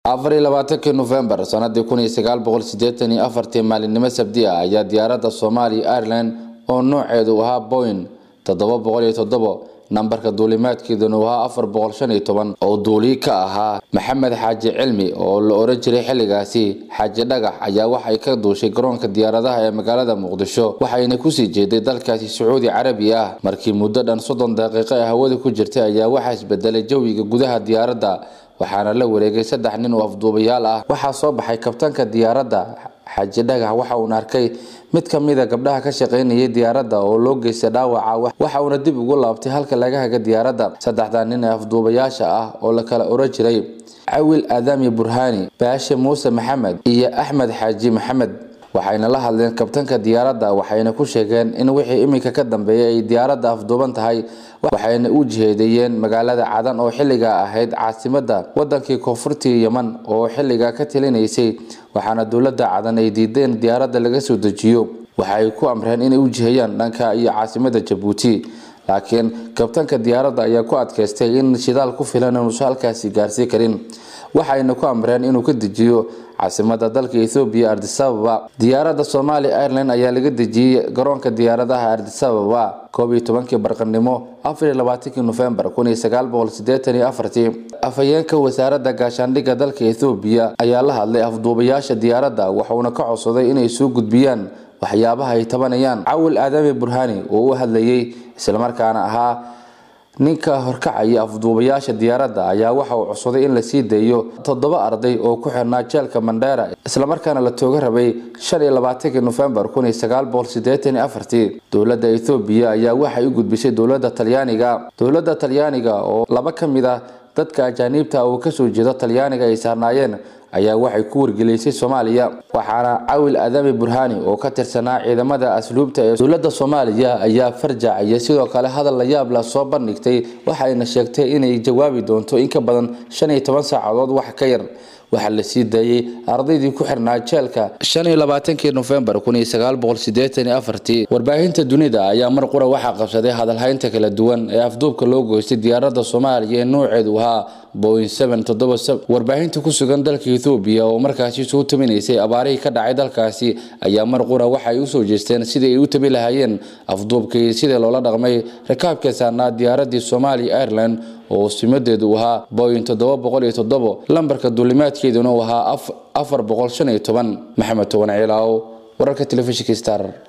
24 November sanadii 1984 maalinimo sabti ah ayaa diyaaradda Somali Airlines oo nooceedu ahaa Boeing 707 nambarka duulimaadkeeduna waa 415 oo duuli ka ahaa Maxamed Xaaji Cilmi oo la oran jiray xilligaasi Xaaji Dhagax ayaa waxay ka duushay garoonka diyaaradaha ee magaalada Muqdisho waxayna ku sii jeeday dalkaasi Sacuudi Carabiya markii muddo dhan 30 daqiiqo hawada ku jirtay ayaa waxa isbedelay jawiga gudaha diyaaradda waxaana la wareegay 3 nin oo afduubayaal ah waxa soo baxay kabtanka diyaaradda Xaaji Dhagax waxa uu arkay mid kamid ah gabdhaha ka shaqeynayay diyaaradda oo loo geystay dhaawac waxa uu dib ugu laabtay halka laga haga diyaaradda 3 nin ee afduubayaasha ah oo la kala oran jiray Awil Adami Burhani Baashe Muuse Maxamed iyo Axmed Xaaji Maxamed waxayna la hadleen kabtanka diyaaradda waxayna ku sheegeen in wixii iminka ka dambeeyay ay diyaaradda afduuban tahay waxayna u jiheedayeen magaalada Cadan oo xilliga ahayd caasimadda wadankii Koonfurta Yemen oo xilliga ka talinaysay waxaana dawladda Cadan ay diideen diyaaradda laga soo dejiyo waxay ku amreen inay u jiheeyaan dhanka iyo caasimadda Djibouti laakiin kabtanka diyaaradda ayaa ku adkaystay in shidaal ku filan uu halkaasi gaarsiin karin waxayna ku amreen inuu ka dejiyo caasimadda dalka Ethiopia Addis Ababa diyaaradda Somali Airlines ayaa laga dejiyay garoonka diyaaradaha Addis Ababa 12 barqanimo 24 November 1984 afayeenka wasaaradda gaashaandhigga dalka Ethiopia ayaa la hadlay afduubayaasha diyaaradda waxaana ka codsaday inay soo gudbiyaan waxyaabaha ay tabanayaan Awil Adami Burhani oo u hadlayay isla markaana ahaa ninka horkacaya afduubayaasha diyaaradda ayaa waxa uu codsaday in la sii deeyo 7 arday oo ku xirnaa jeelka Mandera isla markaana la tooga rabay 25 November 1984 dawladda Ethiopia ayaa waxay u gudbisay dawladda Talyaaniga oo laba kamid ah dadka ajaanibta oo ka soo jeeda Talyaaniga ay saarnaayeen ayaa waxay ku wargeleysay Soomaaliya waxaana Awil Adami Burhani oo ka tirsanaa ciidamada asluubta ee dawladda Soomaaliya ayaa farjacay sidoo kale hadal la yaab la soo bandhigtay waxayna sheegtay inay jawaabi doonto in ka badan 15 saacadood wax ka yar waxa la sii daayay ardaydii ku xirnaa jeelka 25 November 1984 warbaahinta dunida ayaa mar qura waxa qabsaday hadalhaynta kala duwan ee afduubka loo goostay diyaaradda Soomaaliya ee nooceedu ahaa Boeing 777 warbaahinta ku sugan dalka Ethiopia oo markaasi soo taminaysay abaarihii ka dhacay dalkaasi ayaa mar qura waxa ay u soo jeesteen sidii ay u tabi lahaayeen afduubkii sidii loola dhaqmay rakaabka saarnaa diyaaradda Somali Airlines oo simadeedu ahaa Boeing 707 lambarka duulimaadkeeduna ahaa 415 Maxamed Towan Ciilaaw wararka telefishinka Star